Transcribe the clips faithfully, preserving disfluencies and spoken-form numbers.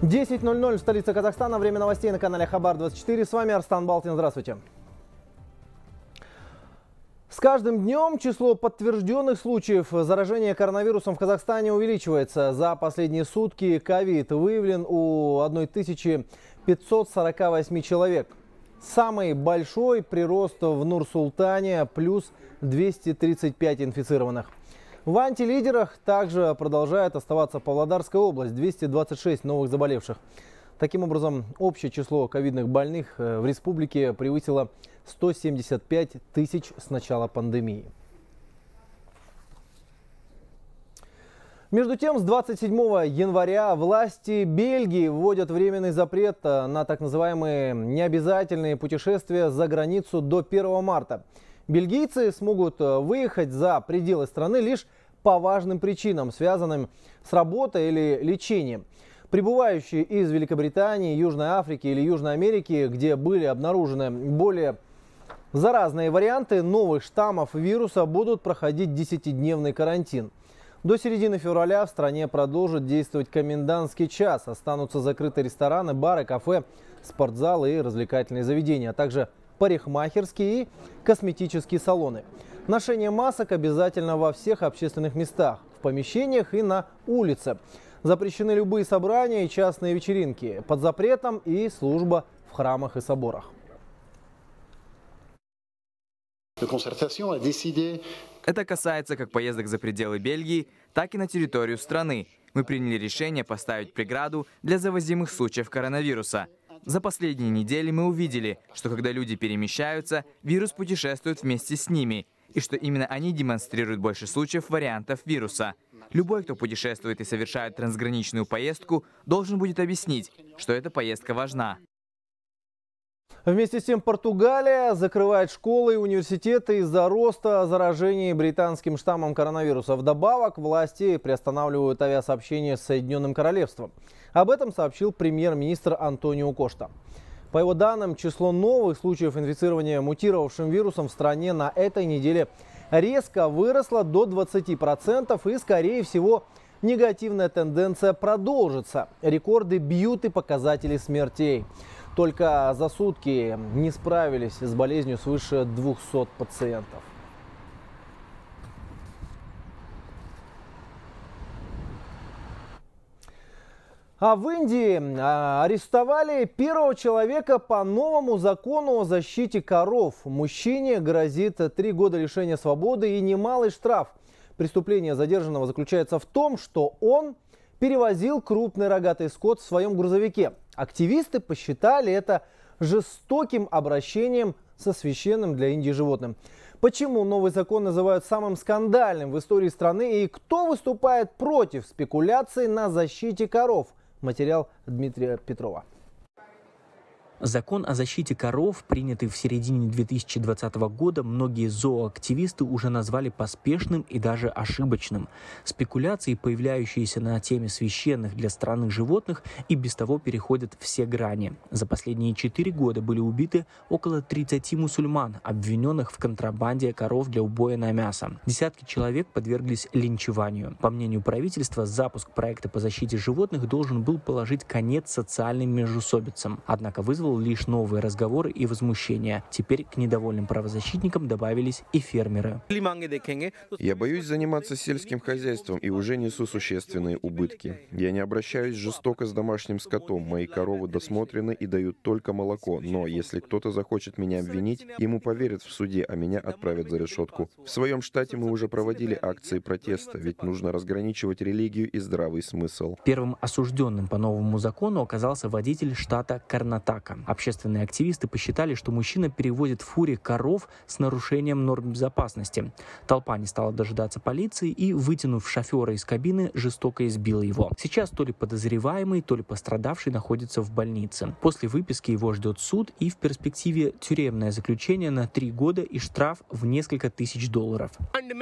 десять ноль ноль в столице Казахстана. Время новостей на канале Хабар двадцать четыре. С вами Арстан Балтин. Здравствуйте. С каждым днем число подтвержденных случаев заражения коронавирусом в Казахстане увеличивается. За последние сутки ковид выявлен у тысячи пятисот сорока восьми человек. Самый большой прирост в Нур-Султане – плюс двести тридцать пять инфицированных. В антилидерах также продолжает оставаться Павлодарская область – двести двадцать шесть новых заболевших. Таким образом, общее число ковидных больных в республике превысило сто семьдесят пять тысяч с начала пандемии. Между тем, с двадцать седьмого января власти Бельгии вводят временный запрет на так называемые необязательные путешествия за границу до первого марта. Бельгийцы смогут выехать за пределы страны лишь по важным причинам, связанным с работой или лечением. Прибывающие из Великобритании, Южной Африки или Южной Америки, где были обнаружены более заразные варианты новых штаммов вируса, будут проходить десятидневный карантин. До середины февраля в стране продолжит действовать комендантский час. Останутся закрыты рестораны, бары, кафе, спортзалы и развлекательные заведения, а также парикмахерские и косметические салоны. Ношение масок обязательно во всех общественных местах, в помещениях и на улице. Запрещены любые собрания и частные вечеринки. Под запретом и служба в храмах и соборах. Это касается как поездок за пределы Бельгии, так и на территорию страны. Мы приняли решение поставить преграду для завозимых случаев коронавируса. За последние недели мы увидели, что когда люди перемещаются, вирус путешествует вместе с ними, и что именно они демонстрируют больше случаев вариантов вируса. Любой, кто путешествует и совершает трансграничную поездку, должен будет объяснить, что эта поездка важна. Вместе с тем, Португалия закрывает школы и университеты из-за роста заражений британским штаммом коронавируса. Вдобавок, власти приостанавливают авиасообщение с Соединенным Королевством. Об этом сообщил премьер-министр Антонио Кошта. По его данным, число новых случаев инфицирования мутировавшим вирусом в стране на этой неделе резко выросло до двадцати процентов, и, скорее всего, негативная тенденция продолжится. Рекорды бьют и показатели смертей. Только за сутки не справились с болезнью свыше двухсот пациентов. А в Индии арестовали первого человека по новому закону о защите коров. Мужчине грозит три года лишения свободы и немалый штраф. Преступление задержанного заключается в том, что он перевозил крупный рогатый скот в своем грузовике. Активисты посчитали это жестоким обращением со священным для Индии животным. Почему новый закон называют самым скандальным в истории страны и кто выступает против спекуляций на защите коров? Материал Дмитрия Петрова. Закон о защите коров, принятый в середине две тысячи двадцатого года, многие зооактивисты уже назвали поспешным и даже ошибочным. Спекуляции, появляющиеся на теме священных для страны животных, и без того переходят все грани. За последние четыре года были убиты около тридцати мусульман, обвиненных в контрабанде коров для убоя на мясо. Десятки человек подверглись линчеванию. По мнению правительства, запуск проекта по защите животных должен был положить конец социальным междоусобицам. Однако вызвал лишь новые разговоры и возмущения. Теперь к недовольным правозащитникам добавились и фермеры. Я боюсь заниматься сельским хозяйством и уже несу существенные убытки. Я не обращаюсь жестоко с домашним скотом. Мои коровы досмотрены и дают только молоко. Но если кто-то захочет меня обвинить, ему поверят в суде, а меня отправят за решетку. В своем штате мы уже проводили акции протеста, ведь нужно разграничивать религию и здравый смысл. Первым осужденным по новому закону оказался водитель штата Карнатака. Общественные активисты посчитали, что мужчина перевозит в фуре коров с нарушением норм безопасности. Толпа не стала дожидаться полиции и, вытянув шофера из кабины, жестоко избила его. Сейчас то ли подозреваемый, то ли пострадавший находится в больнице. После выписки его ждет суд и в перспективе тюремное заключение на три года и штраф в несколько тысяч долларов.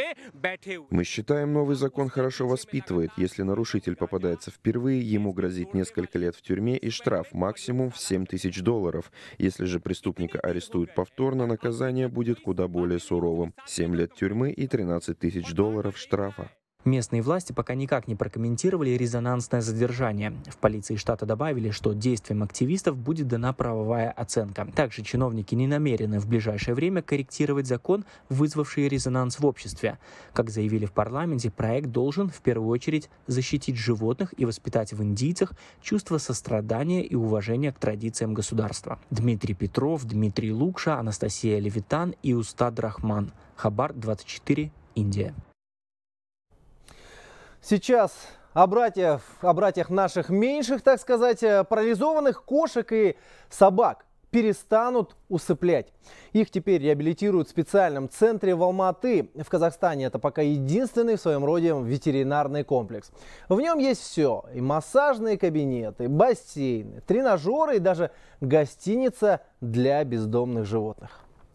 Мы считаем, новый закон хорошо воспитывает. Если нарушитель попадается впервые, ему грозит несколько лет в тюрьме и штраф максимум в семь тысяч долларов. Если же преступника арестуют повторно, наказание будет куда более суровым. семь лет тюрьмы и тринадцать тысяч долларов штрафа. Местные власти пока никак не прокомментировали резонансное задержание. В полиции штата добавили, что действиям активистов будет дана правовая оценка. Также чиновники не намерены в ближайшее время корректировать закон, вызвавший резонанс в обществе. Как заявили в парламенте, проект должен в первую очередь защитить животных и воспитать в индийцах чувство сострадания и уважения к традициям государства. Дмитрий Петров, Дмитрий Лукша, Анастасия Левитан и Устад Рахман. Хабар двадцать четыре, Индия. Сейчас о братьях, о братьях наших меньших, так сказать, парализованных кошек и собак перестанут усыплять. Их теперь реабилитируют в специальном центре в Алматы. В Казахстане это пока единственный в своем роде ветеринарный комплекс. В нем есть все. И массажные кабинеты, бассейны, тренажеры и даже гостиница для бездомных животных.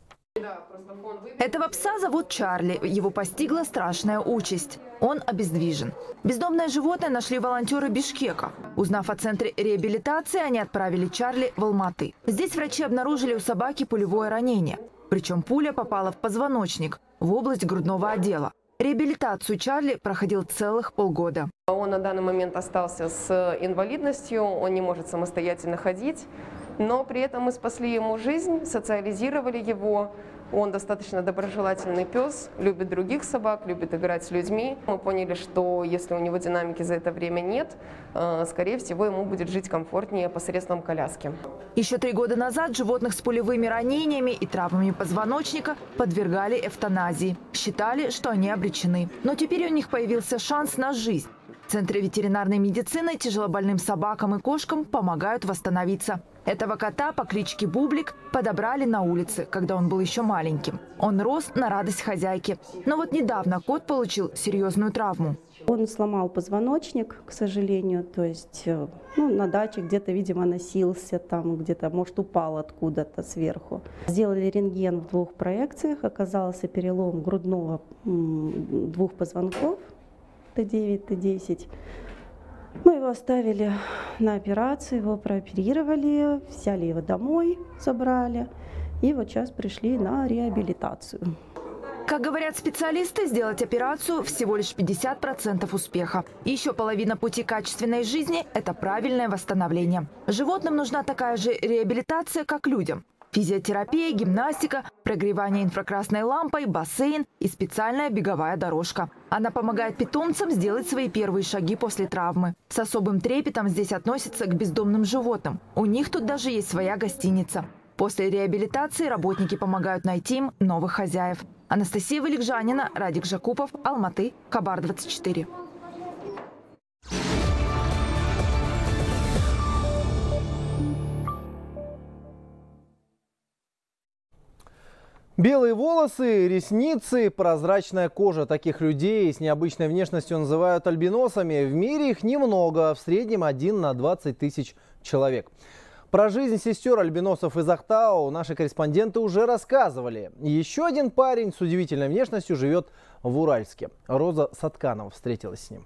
Этого пса зовут Чарли. Его постигла страшная участь. Он обездвижен. Бездомное животное нашли волонтеры Бишкека. Узнав о центре реабилитации, они отправили Чарли в Алматы. Здесь врачи обнаружили у собаки пулевое ранение. Причем пуля попала в позвоночник, в область грудного отдела. Реабилитацию Чарли проходил целых полгода. Он на данный момент остался с инвалидностью, он не может самостоятельно ходить. Но при этом мы спасли ему жизнь, социализировали его. Он достаточно доброжелательный пес, любит других собак, любит играть с людьми. Мы поняли, что если у него динамики за это время нет, скорее всего, ему будет жить комфортнее посредством коляски. Еще три года назад животных с пулевыми ранениями и травмами позвоночника подвергали эвтаназии. Считали, что они обречены. Но теперь у них появился шанс на жизнь. В Центре ветеринарной медицины тяжелобольным собакам и кошкам помогают восстановиться. Этого кота по кличке Бублик подобрали на улице, когда он был еще маленьким. Он рос на радость хозяйки. Но вот недавно кот получил серьезную травму. Он сломал позвоночник, к сожалению, то есть ну, на даче где-то, видимо, носился, там где-то, может, упал откуда-то сверху. Сделали рентген в двух проекциях, оказался перелом грудного двух позвонков, Т девять, Т десять. Мы его оставили на операцию, его прооперировали, взяли его домой, забрали. И вот сейчас пришли на реабилитацию. Как говорят специалисты, сделать операцию всего лишь пятьдесят процентов успеха. Еще половина пути качественной жизни – это правильное восстановление. Животным нужна такая же реабилитация, как людям. Физиотерапия, гимнастика, прогревание инфракрасной лампой, бассейн и специальная беговая дорожка. Она помогает питомцам сделать свои первые шаги после травмы. С особым трепетом здесь относятся к бездомным животным. У них тут даже есть своя гостиница. После реабилитации работники помогают найти им новых хозяев. Анастасия Валикжанина, Радик Жакупов, Алматы, Хабар двадцать четыре. Белые волосы, ресницы, прозрачная кожа. Таких людей с необычной внешностью называют альбиносами. В мире их немного, в среднем один на двадцать тысяч человек. Про жизнь сестер альбиносов из Ахтау наши корреспонденты уже рассказывали. Еще один парень с удивительной внешностью живет в Уральске. Роза Сатканова встретилась с ним.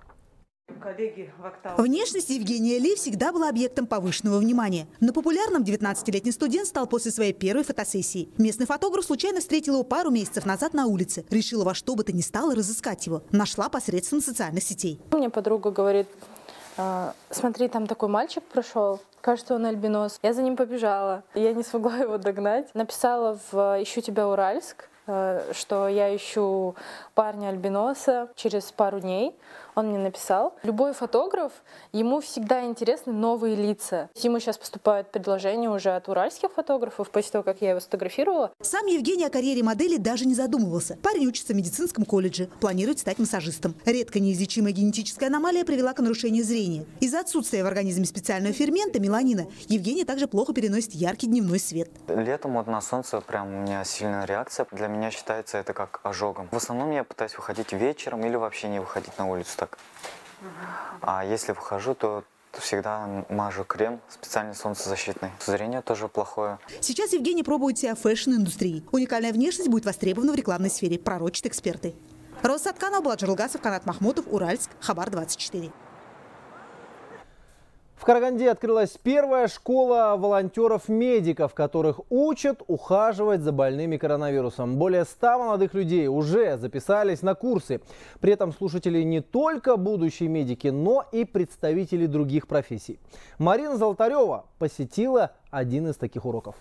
Внешность Евгения Ли всегда была объектом повышенного внимания. Но популярным девятнадцатилетний студент стал после своей первой фотосессии. Местный фотограф случайно встретил его пару месяцев назад на улице. Решила во что бы то ни стало разыскать его. Нашла посредством социальных сетей. Мне подруга говорит: смотри, там такой мальчик прошел. Кажется, он альбинос. Я за ним побежала. Я не смогла его догнать. Написала в «Ищу тебя, Уральск», что я ищу парня-альбиноса. Через пару дней он мне написал. Любой фотограф, ему всегда интересны новые лица. Ему сейчас поступают предложения уже от уральских фотографов, после того, как я его сфотографировала. Сам Евгений о карьере модели даже не задумывался. Парень учится в медицинском колледже, планирует стать массажистом. Редко неизлечимая генетическая аномалия привела к нарушению зрения. Из-за отсутствия в организме специального фермента меланина Евгений также плохо переносит яркий дневной свет. Летом вот на солнце прям у меня сильная реакция. Для меня считается это как ожогом. В основном я пытаюсь выходить вечером или вообще не выходить на улицу так. А если выхожу, то всегда мажу крем специальный солнцезащитный. Зрение тоже плохое. Сейчас Евгений пробует себя в фэшн-индустрии. Уникальная внешность будет востребована в рекламной сфере, пророчат эксперты. Роза Сатканова, Булат Жарлгасов, Канат Махмутов, Уральск, Хабар двадцать четыре. В Караганде открылась первая школа волонтеров-медиков, которых учат ухаживать за больными коронавирусом. Более ста молодых людей уже записались на курсы. При этом слушатели не только будущие медики, но и представители других профессий. Марина Золотарева посетила один из таких уроков.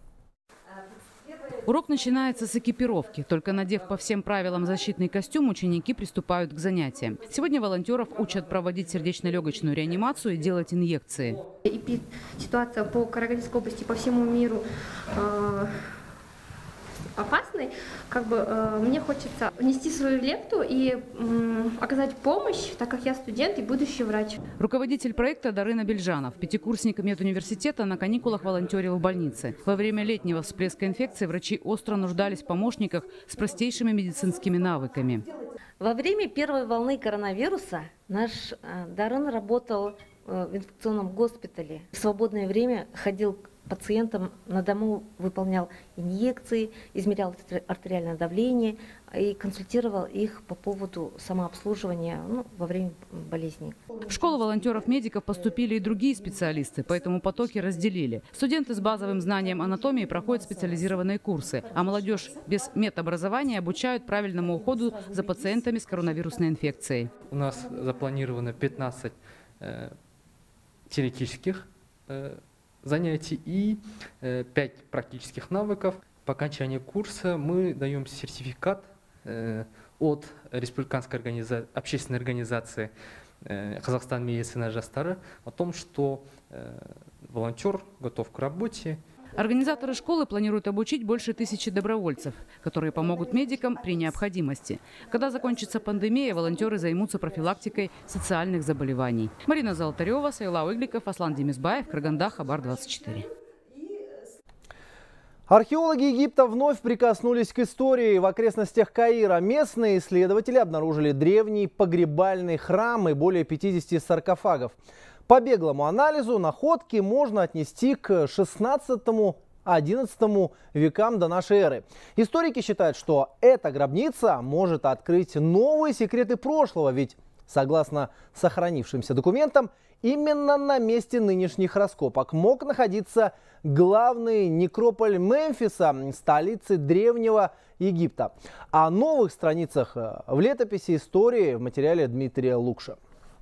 Урок начинается с экипировки. Только надев по всем правилам защитный костюм, ученики приступают к занятиям. Сегодня волонтеров учат проводить сердечно-легочную реанимацию и делать инъекции. Ситуация по Карагандинской области, по всему миру э, опасной. Как бы э, мне хочется внести свою лепту и э, оказать помощь, так как я студент и будущий врач. Руководитель проекта Дарына Бельжанов, пятикурсник медуниверситета, на каникулах волонтерил в больнице. Во время летнего всплеска инфекции врачи остро нуждались в помощниках с простейшими медицинскими навыками. Во время первой волны коронавируса наш Дарын работал в инфекционном госпитале. В свободное время ходил к пациентам на дому, выполнял инъекции, измерял артериальное давление и консультировал их по поводу самообслуживания ну, во время болезни. В школу волонтеров-медиков поступили и другие специалисты, поэтому потоки разделили. Студенты с базовым знанием анатомии проходят специализированные курсы, а молодежь без медобразования обучают правильному уходу за пациентами с коронавирусной инфекцией. У нас запланировано пятнадцать э, теоретических э, занятий и э, пять практических навыков. По окончании курса мы даем сертификат э, от республиканской организа... общественной организации э, Казахстан медицина жастары о том, что э, волонтер готов к работе. Организаторы школы планируют обучить больше тысячи добровольцев, которые помогут медикам при необходимости. Когда закончится пандемия, волонтеры займутся профилактикой социальных заболеваний. Марина Золотарева, Сайлау Игликов, Аслан Демисбаев, Караганда, Хабар двадцать четыре. Археологи Египта вновь прикоснулись к истории. В окрестностях Каира местные исследователи обнаружили древний погребальный храм и более пятидесяти саркофагов. По беглому анализу находки можно отнести к шестнадцатому-одиннадцатому векам до нашей эры. Историки считают, что эта гробница может открыть новые секреты прошлого, ведь, согласно сохранившимся документам, именно на месте нынешних раскопок мог находиться главный некрополь Мемфиса, столицы древнего Египта. О новых страницах в летописи истории в материале Дмитрия Лукша.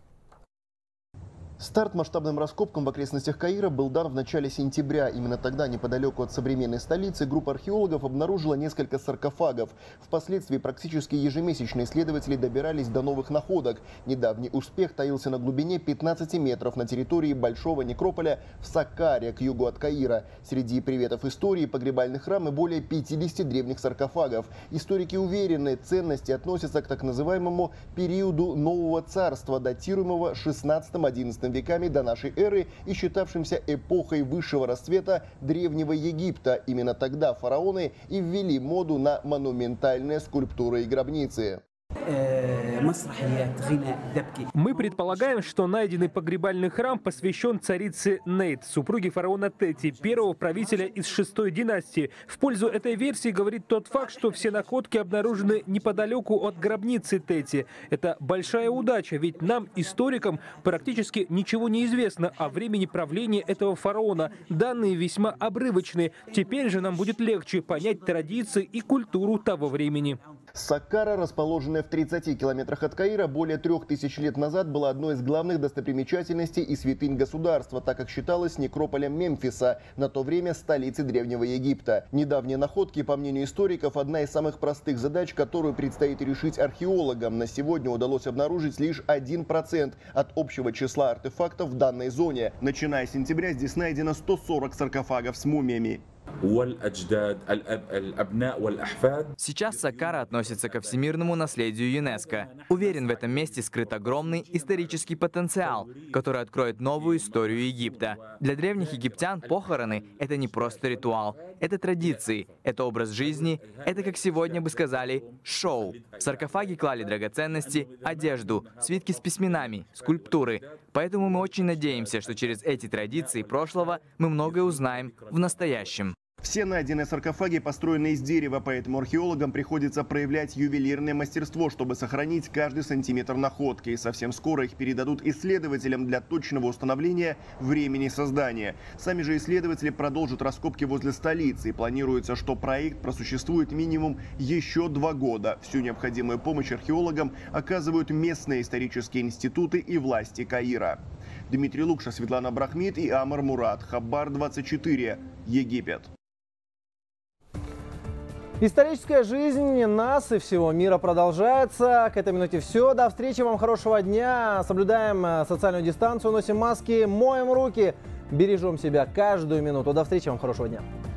Старт масштабным раскопкам в окрестностях Каира был дан в начале сентября. Именно тогда, неподалеку от современной столицы, группа археологов обнаружила несколько саркофагов. Впоследствии практически ежемесячно исследователи добирались до новых находок. Недавний успех таился на глубине пятнадцати метров на территории Большого некрополя в Саккаре, к югу от Каира. Среди приветов истории погребальный храм и более пятидесяти древних саркофагов. Историки уверены, ценности относятся к так называемому периоду Нового Царства, датируемого шестнадцатым-одиннадцатым веками до нашей эры и считавшимся эпохой высшего расцвета Древнего Египта. Именно тогда фараоны и ввели моду на монументальные скульптуры и гробницы. Мы предполагаем, что найденный погребальный храм посвящен царице Нейт, супруге фараона Тети, первого правителя из шестой династии. В пользу этой версии говорит тот факт, что все находки обнаружены неподалеку от гробницы Тети. Это большая удача, ведь нам, историкам, практически ничего не известно о времени правления этого фараона. Данные весьма обрывочные. Теперь же нам будет легче понять традиции и культуру того времени. Саккара, расположенная в тридцати километрах от Каира, более трех тысяч лет назад была одной из главных достопримечательностей и святынь государства, так как считалась некрополем Мемфиса, на то время столицы Древнего Египта. Недавние находки, по мнению историков, одна из самых простых задач, которую предстоит решить археологам. На сегодня удалось обнаружить лишь один процент от общего числа артефактов в данной зоне. Начиная с сентября здесь найдено сто сорок саркофагов с мумиями. Сейчас Саккара относится ко всемирному наследию ЮНЕСКО. Уверен, в этом месте скрыт огромный исторический потенциал, который откроет новую историю Египта. Для древних египтян похороны – это не просто ритуал, это традиции, это образ жизни, это, как сегодня бы сказали, шоу. В саркофаги клали драгоценности, одежду, свитки с письменами, скульптуры. Поэтому мы очень надеемся, что через эти традиции прошлого мы многое узнаем в настоящем. Все найденные саркофаги построены из дерева, поэтому археологам приходится проявлять ювелирное мастерство, чтобы сохранить каждый сантиметр находки. И совсем скоро их передадут исследователям для точного установления времени создания. Сами же исследователи продолжат раскопки возле столицы. И планируется, что проект просуществует минимум еще два года. Всю необходимую помощь археологам оказывают местные исторические институты и власти Каира. Дмитрий Лукша, Светлана Брахмит и Амар Мурат. Хабар двадцать четыре. Египет. Историческая жизнь нас и всего мира продолжается. К этой минуте все. До встречи, вам хорошего дня. Соблюдаем социальную дистанцию, носим маски, моем руки, бережем себя каждую минуту. До встречи, вам хорошего дня.